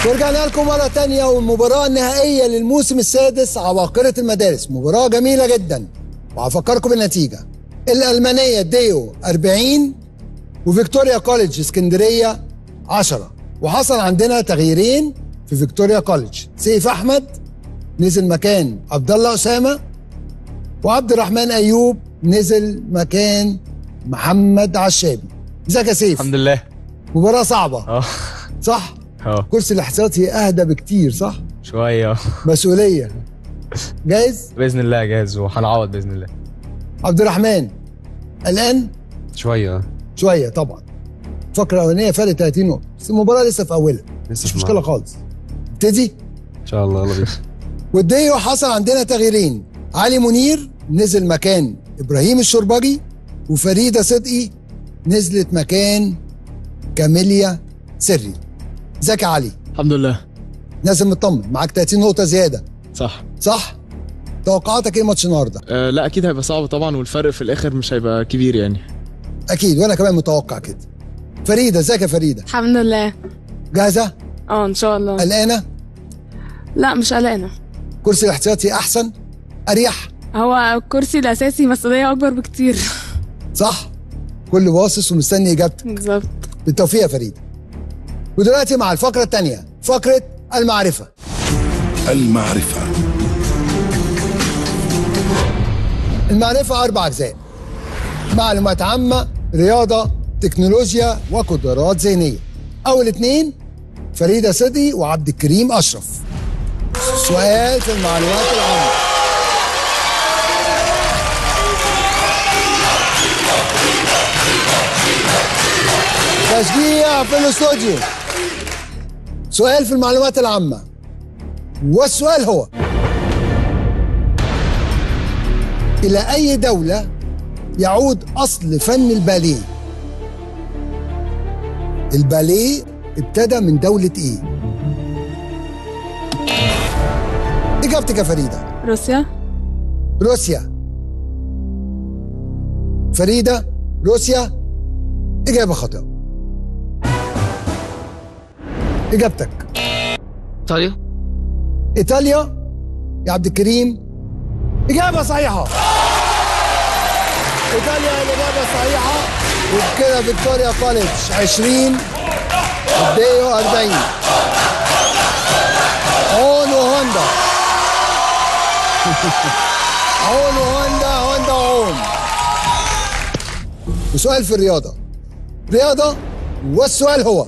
ورجعنا لكم مرة تانية والمباراة النهائية للموسم السادس عباقرة المدارس. مباراة جميلة جدا وهفكركم بالنتيجة. الألمانية ديو 40 وفيكتوريا كوليدج اسكندرية 10. وحصل عندنا تغييرين في فيكتوريا كوليدج. سيف أحمد نزل مكان عبد الله أسامة، وعبد الرحمن أيوب نزل مكان محمد عشابي. ازيك يا سيف؟ الحمد لله. مباراة صعبة صح؟ كرسي الاحتياطي اهدى بكتير صح؟ شوية. مسؤولية. جاهز؟ بإذن الله جاهز وهنعوض بإذن الله. عبد الرحمن قلقان؟ شوية طبعا. الفقرة الأولانية فرق 30 نقطة، بس المباراة لسه في أولها. مش مشكلة خالص. ابتدي؟ إن شاء الله. يلا بينا. والديو حصل عندنا تغييرين. علي منير نزل مكان إبراهيم الشربجي، وفريدة صدقي نزلت مكان كاميليا سري. ازيك يا علي؟ الحمد لله. لازم مطمن، معاك 30 نقطة زيادة. صح. توقعاتك ايه ماتش النهارده؟ لا اكيد هيبقى صعب طبعا، والفرق في الاخر مش هيبقى كبير يعني. اكيد، وانا كمان متوقع كده. فريدة ازيك يا فريدة؟ الحمد لله. جاهزة؟ ان شاء الله. قلقانة؟ لا مش قلقانة. كرسي الاحتياطي احسن؟ اريح؟ هو الكرسي الاساسي مسؤولية اكبر بكتير. صح؟ كل باصص ومستني اجابتك. بالظبط. بالتوفيق يا فريدة. ودلوقتي مع الفقرة الثانية، فقرة المعرفة. المعرفة 4 أجزاء: معلومات عامة، رياضة، تكنولوجيا، وقدرات ذهنية. أول 2 فريدة صدقي وعبد الكريم أشرف. سؤال في المعلومات العامة. تشجيع في الاستوديو. سؤال في المعلومات العامة، والسؤال هو: إلى أي دولة يعود أصل فن الباليه؟ الباليه ابتدى من دولة إيه؟ إجابتك يا فريدة؟ روسيا. فريدة روسيا إجابة خاطئة. إجابتك؟ إيطاليا يا عبد الكريم. إجابة صحيحة. إيطاليا الإجابة الصحيحة. وبكده فيكتوريا كوليدج 20 والديو 40. عون وهوندا. عون وهوندا، هوندا وعون. وسؤال في الرياضة. والسؤال هو: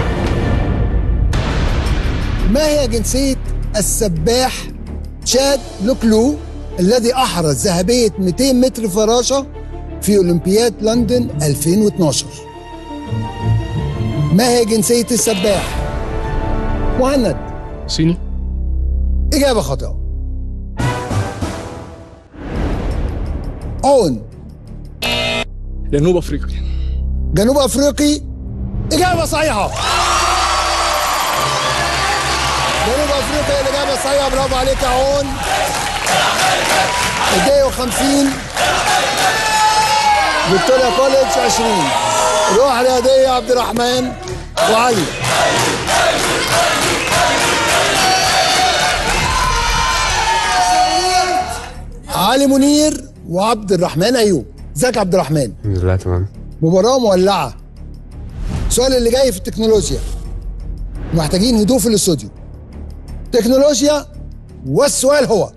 ما هي جنسية السباح تشاد لوكلو الذي أحرز ذهبية 200 متر فراشة في أولمبياد لندن 2012؟ ما هي جنسية السباح؟ مهند. صيني. إجابة خاطئة. عون. جنوب افريقيا. جنوب أفريقي. إجابة صحيحة. جنوب أفريقيا الإجابة الصحيحة. برافو عليك يا عون. الديو 50 فيكتوريا كوليدج 20. روح رياضية يا عبد الرحمن وعلي. علي منير وعبد الرحمن أيوب. ازيك يا عبد الرحمن؟ الحمد لله تمام. مباراة مولعة. السؤال اللي جاي في التكنولوجيا، محتاجين هدوء في الاستوديو. تكنولوجيا، والسؤال هو: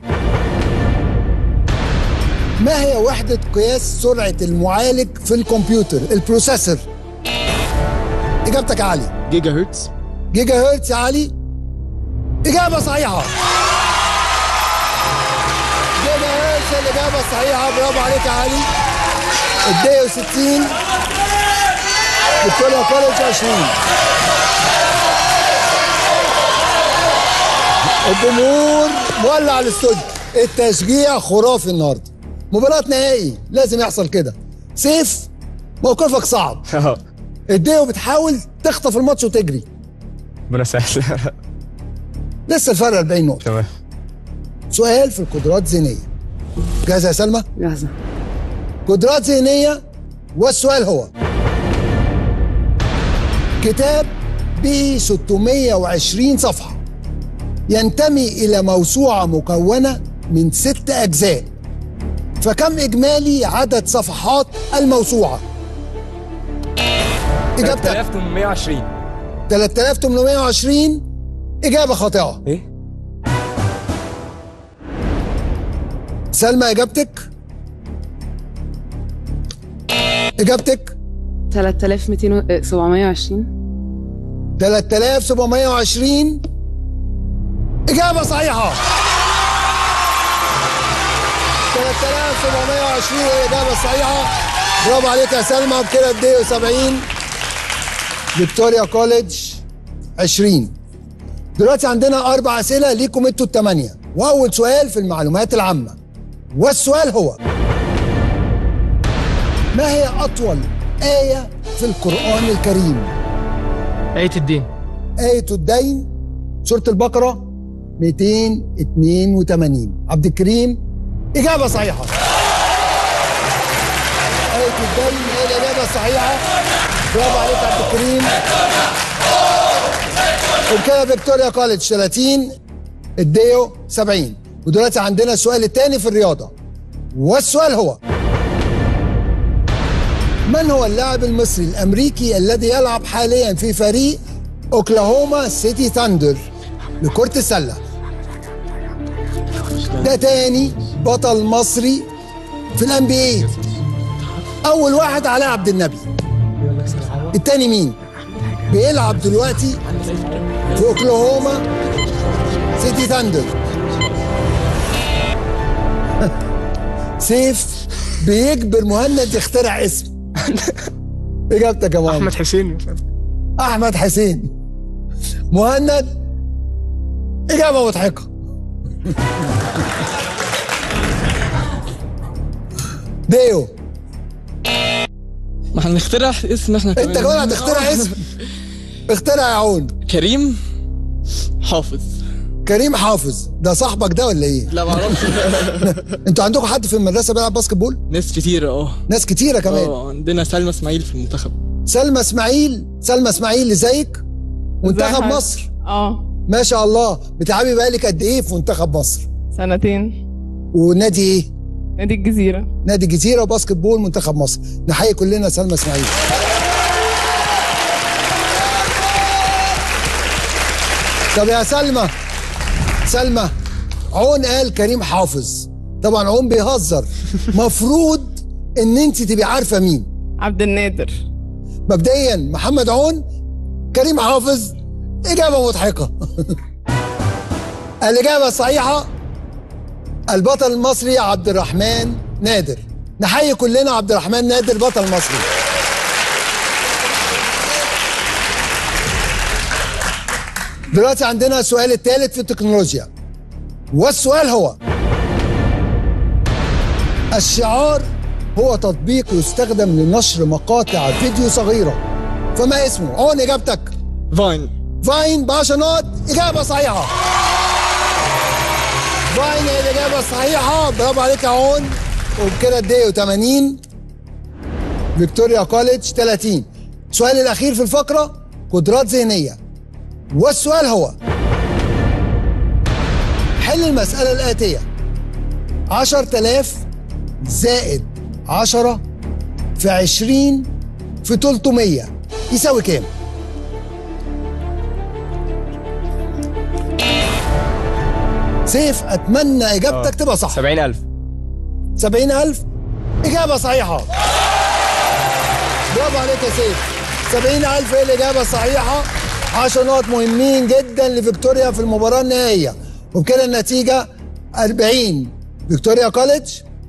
ما هي وحدة قياس سرعة المعالج في الكمبيوتر، البروسيسور؟ إجابتك يا علي؟ جيجا هرتز. جيجا هرتز يا علي. إجابة صحيحة. جيجا هرتز الإجابة الصحيحة. برافو عليك يا علي. الديو 60 فيكتوريا كوليدج 20. الجمهور مولع الاستوديو. التشجيع خرافي النهارده. مباراة نهائي لازم يحصل كده. سيف موقفك صعب. الديو بتحاول تخطف الماتش وتجري. ربنا سهل. لسه الفرق 40 نقطة. تمام. سؤال في القدرات الذهنية. جاهزة يا سلمى؟ جاهزة. قدرات ذهنية، والسؤال هو: كتاب به 620 صفحة، ينتمي إلى موسوعة مكونة من 6 أجزاء، فكم إجمالي عدد صفحات الموسوعة؟ إجابتك 3820. 3820 إجابة خاطئة. ايه؟ سلمى إجابتك؟ إجابتك 3720. 3720 إجابة صحيحة. 3720 هي الإجابة الصحيحة. برافو عليك يا سلمى. بكده الديو 70، فيكتوريا كوليدج 20. دلوقتي عندنا 4 أسئلة ليكم انتوا ال8، وأول سؤال في المعلومات العامة، والسؤال هو: ما هي أطول آية في القرآن الكريم؟ آية الدين. آية الدين، سورة البقرة 282. عبد الكريم إجابة صحيحة. آية الدين هي الإجابة الصحيحة. برافو عليك يا عبد الكريم. وبكده فيكتوريا كوليدج 30، الديو 70. ودلوقتي عندنا السؤال الثاني في الرياضة، والسؤال هو: من هو اللاعب المصري الأمريكي الذي يلعب حاليا في فريق أوكلاهوما سيتي ثاندر لكرة السلة؟ ده تاني بطل مصري في الNBA. أول واحد علاء عبد النبي، التاني مين؟ بيلعب دلوقتي في أوكلاهوما سيتي ثاندر. سيف بيجبر مهند يخترع اسم. إجابتك يا مهند؟ أحمد حسين. أحمد حسين. مهند إجابة مضحكة. ديو، ما هنخترع اسم احنا كمان. انت كمان هتخترع اسم؟ اخترع يا عون. كريم حافظ. كريم حافظ ده صاحبك ده ولا ايه؟ لا معرفش. انتوا عندكم حد في المدرسه بيلعب باسكت بول؟ ناس كتيرة ناس كتيرة كمان. عندنا سلمى اسماعيل في المنتخب. سلمى اسماعيل ازيك؟ منتخب مصر. ما شاء الله. بتلعبي بقالك قد ايه في منتخب مصر؟ 2 ونادي ايه؟ نادي الجزيرة. نادي الجزيرة وباسكت بول منتخب مصر. نحيي كلنا سلمى اسماعيل. طب يا سلمى، عون قال كريم حافظ، طبعا عون بيهزر. مفروض ان انت تبقي عارفه مين. عبد النادر. مبدئيا محمد عون، كريم حافظ، اجابه مضحكه. الاجابه الصحيحه البطل المصري عبد الرحمن نادر. نحيي كلنا عبد الرحمن نادر بطل مصري. دلوقتي عندنا السؤال الثالث في التكنولوجيا، والسؤال هو: الشعار هو تطبيق يستخدم لنشر مقاطع فيديو صغيرة، فما اسمه؟ عون إجابتك؟ فاين ب10 نقط. إجابة صحيحة. فاين هي الإجابة الصحيحة. برافو عليك يا عون. وبكده الديو 80، فيكتوريا كوليدج 30. السؤال الأخير في الفقرة قدرات ذهنية، والسؤال هو: حل المسألة الآتية: 10,000 زائد 10 في 20 في 300 يساوي كام؟ سيف أتمنى إجابتك تبقى صح. 70,000. 70,000 إجابة صحيحة. برافو عليك يا سيف. 70,000 هي الإجابة الصحيحة. 10 نقط مهمين جدا لفيكتوريا في المباراة النهائية. وبكده النتيجة 40 فيكتوريا كوليدج،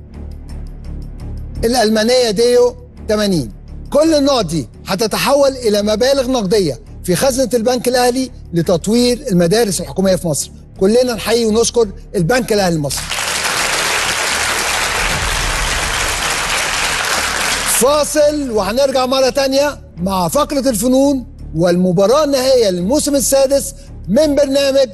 الألمانية ديو 80. كل النقط دي هتتحول إلى مبالغ نقدية في خزنة البنك الأهلي لتطوير المدارس الحكومية في مصر. كلنا نحيي ونشكر البنك الأهلي المصري. فاصل وهنرجع مرة تانية مع فقرة الفنون والمباراة النهائية للموسم السادس من برنامج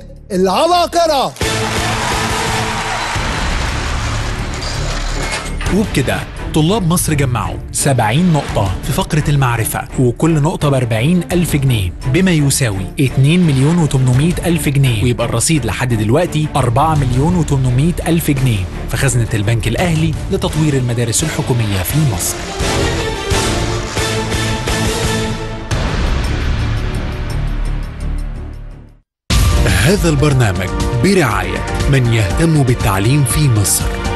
العباقرة. وبكده طلاب مصر جمعوا 70 نقطة في فقرة المعرفة، وكل نقطة ب40,000 جنيه بما يساوي 2,800,000 جنيه، ويبقى الرصيد لحد دلوقتي 4,800,000 جنيه في خزنة البنك الأهلي لتطوير المدارس الحكومية في مصر. هذا البرنامج برعاية من يهتم بالتعليم في مصر.